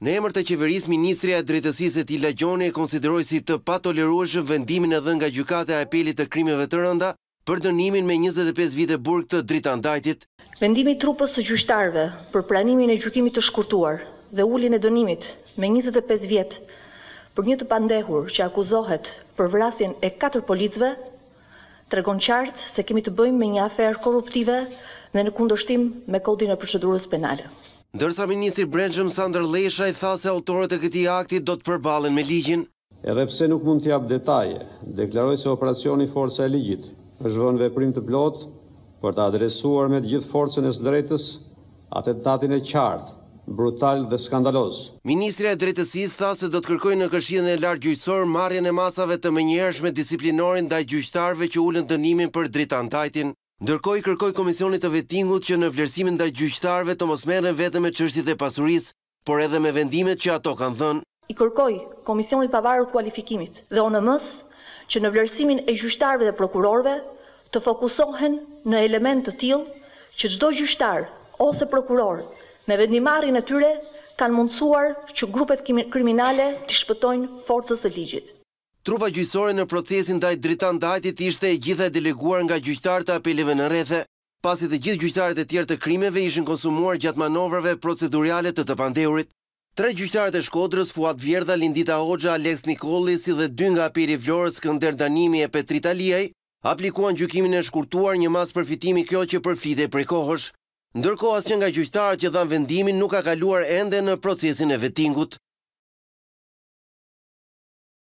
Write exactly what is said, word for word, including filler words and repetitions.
Në emër të qeverisë, Ministrja e Drejtësisë Etila Gjoni e konsideroi si të patolerueshëm vendimin e dhënë nga Gjykata e Apelit të Krimeve të Rënda për dënimin me njëzet e pesë vite burg të Dritandajtit. Vendimi i trupës së gjyqtarëve për pranimin e gjykimit të shkurtuar dhe uljen e dënimit me njëzet e pesë vjet për një të pandehur që akuzohet për vrasjen e katër policëve tregon qartë se kemi të bëjmë me një aferë korruptive dhe në kundërshtim me kodin e procedurës penale. Ndërsa ministri i Brendshëm Sandër Leshaj tha se autorët e këtij akti do të përballen me ligjin. Edhe pse nuk mund të jap detaje, deklaroj se operacioni Forca e Ligjit është vënë veprim të plotë për të adresuar me të gjithë forcën e së drejtës atentatin e qartë, brutal dhe skandaloz. Ministrja e Drejtësisë tha se do të kërkojë në Këshillin e Lartë Gjyqësor marrjen e masave të menjëhershme disiplinore ndaj gjyqtarëve që ulën dënimin për Dritandajtin. Ndërkohë i kërkoi Komisionit të Vettingut që në vlerësimin ndaj gjyqtarëve të mos merren vetëm me çështjet e pasurisë, por edhe me vendimet që ato kanë dhënë. I kërkoi Komisionit Pavarur të Kualifikimit dhe O N M-s që në vlerësimin e gjyqtarëve dhe prokurorëve të fokusohen në elemente të tillë që çdo gjyqtar ose prokuror me vendimarrjen e tyre kanë mundësuar që grupet kriminale të shpëtojnë forcës së ligjit. Trupa gjyqësore në procesin ndaj Dritandajtit ishte e gjitha e deleguar nga gjyqtarët e apeleve në rrethe, pasi të gjithë gjyqtarët e tjerë të krimeve ishin konsumuar gjatë manovrave procedurale të të pandehurit. Tre gjyqtarët e Shkodrës, Fuat Vjerdha, Lindita Hoxha, Alex Nikolli, si dhe dy nga apeli i Vlorës, Skënder Danimi e Petrit Aliaj, aplikuan gjykimin e shkurtuar, një mas përfitimi kjo që përflitej prej kohësh. Ndërkohë asnjë nga gjyqtarët që dhanë vendimin nuk ka kaluar ende në procesin e vettingut.